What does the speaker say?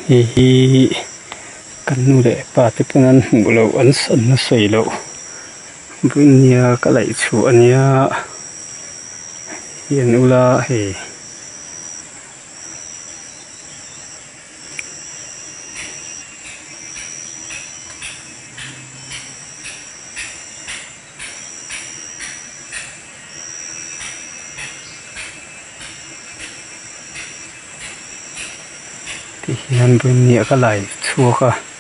hi kan nu le pa te kan hmu lo an san na sei lo bunia ka lai chu ania hian ula hei hian bunia ka lai chu kha